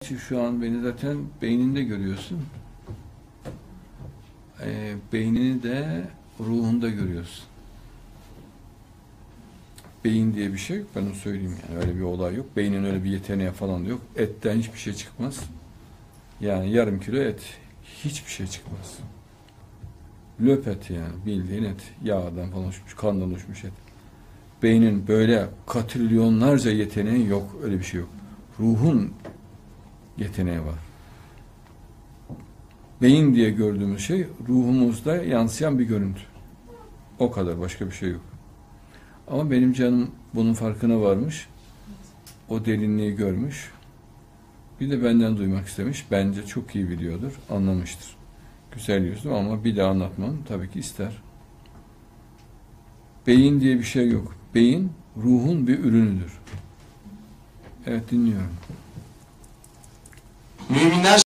Şu an beni zaten beyninde görüyorsun. Beynini de ruhunda görüyorsun. Beyin diye bir şey yok. Ben onu söyleyeyim yani. Öyle bir olay yok. Beynin öyle bir yeteneği falan da yok. Etten hiçbir şey çıkmaz. Yani yarım kilo et. Hiçbir şey çıkmaz. Löp et yani. Bildiğin et. Yağdan falan uçmuş, kandan uçmuş et. Beynin böyle katrilyonlarca yeteneği yok. Öyle bir şey yok. Ruhun yeteneği var. Beyin diye gördüğümüz şey ruhumuzda yansıyan bir görüntü. O kadar, başka bir şey yok. Ama benim canım bunun farkına varmış. O derinliği görmüş. Bir de benden duymak istemiş. Bence çok iyi biliyordur, anlamıştır. Güzel yüzlü ama bir daha anlatmam tabii ki ister. Beyin diye bir şey yok. Beyin ruhun bir ürünüdür. Evet, dinliyorum. Müminler